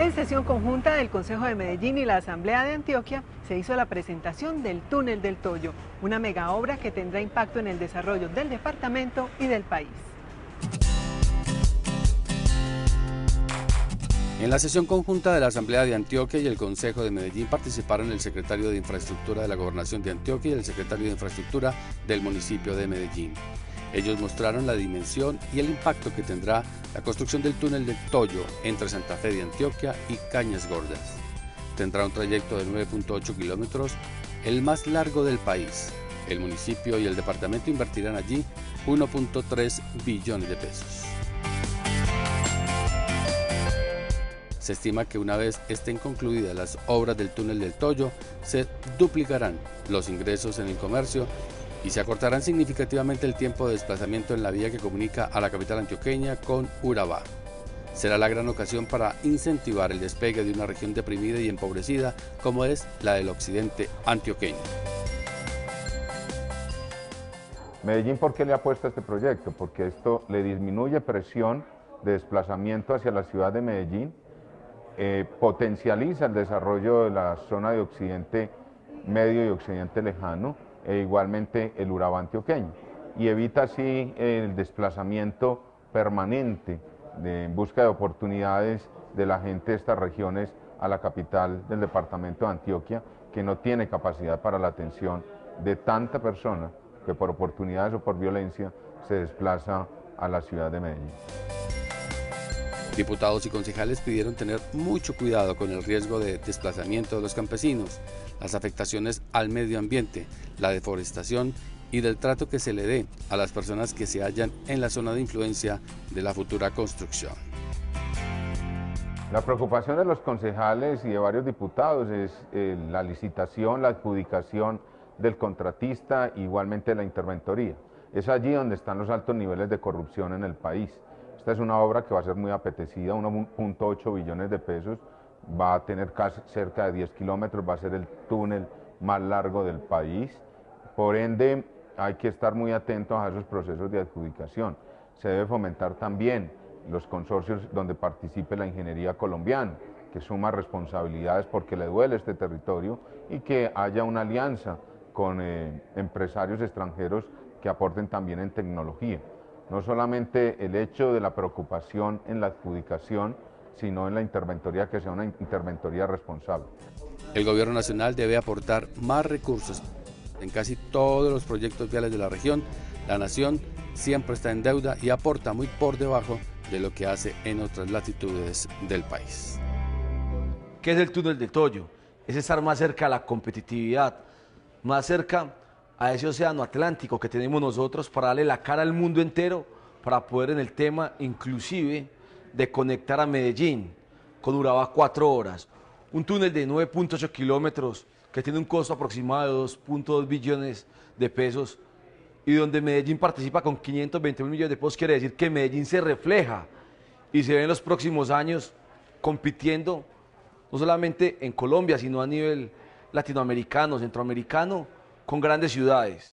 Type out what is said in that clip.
En sesión conjunta del Consejo de Medellín y la Asamblea de Antioquia se hizo la presentación del Túnel del Toyo, una mega obra que tendrá impacto en el desarrollo del departamento y del país. En la sesión conjunta de la Asamblea de Antioquia y el Consejo de Medellín participaron el secretario de Infraestructura de la Gobernación de Antioquia y el secretario de Infraestructura del municipio de Medellín. Ellos mostraron la dimensión y el impacto que tendrá la construcción del túnel del Toyo entre Santa Fe de Antioquia y Cañas Gordas. Tendrá un trayecto de 9.8 kilómetros, el más largo del país. El municipio y el departamento invertirán allí 1.3 billones de pesos. Se estima que una vez estén concluidas las obras del túnel del Toyo, se duplicarán los ingresos en el comercio y se acortarán significativamente el tiempo de desplazamiento en la vía que comunica a la capital antioqueña con Urabá. Será la gran ocasión para incentivar el despegue de una región deprimida y empobrecida como es la del occidente antioqueño. Medellín, ¿por qué le apuesta a este proyecto? Porque esto le disminuye presión de desplazamiento hacia la ciudad de Medellín, potencializa el desarrollo de la zona de occidente medio y occidente lejano, e igualmente el Urabá antioqueño, y evita así el desplazamiento permanente en busca de oportunidades de la gente de estas regiones a la capital del departamento de Antioquia, que no tiene capacidad para la atención de tanta persona que por oportunidades o por violencia se desplaza a la ciudad de Medellín. Diputados y concejales pidieron tener mucho cuidado con el riesgo de desplazamiento de los campesinos, las afectaciones al medio ambiente, la deforestación y del trato que se le dé a las personas que se hallan en la zona de influencia de la futura construcción. La preocupación de los concejales y de varios diputados es la licitación, la adjudicación del contratista, igualmente la interventoría. Es allí donde están los altos niveles de corrupción en el país. Esta es una obra que va a ser muy apetecida, 1.8 billones de pesos, va a tener casi cerca de 10 kilómetros, va a ser el túnel más largo del país. Por ende, hay que estar muy atentos a esos procesos de adjudicación. Se debe fomentar también los consorcios donde participe la ingeniería colombiana, que suma responsabilidades porque le duele este territorio, y que haya una alianza con empresarios extranjeros que aporten también en tecnología. No solamente el hecho de la preocupación en la adjudicación, sino en la interventoría, que sea una interventoría responsable. El gobierno nacional debe aportar más recursos en casi todos los proyectos viales de la región. La nación siempre está en deuda y aporta muy por debajo de lo que hace en otras latitudes del país. ¿Qué es el túnel del Toyo? Es estar más cerca a la competitividad, más cerca a ese océano Atlántico que tenemos nosotros para darle la cara al mundo entero, para poder en el tema inclusive de conectar a Medellín con Urabá 4 horas. Un túnel de 9.8 kilómetros que tiene un costo aproximado de 2.2 billones de pesos y donde Medellín participa con 520.000 millones de pesos, quiere decir que Medellín se refleja y se ve en los próximos años compitiendo no solamente en Colombia, sino a nivel latinoamericano, centroamericano, con grandes ciudades.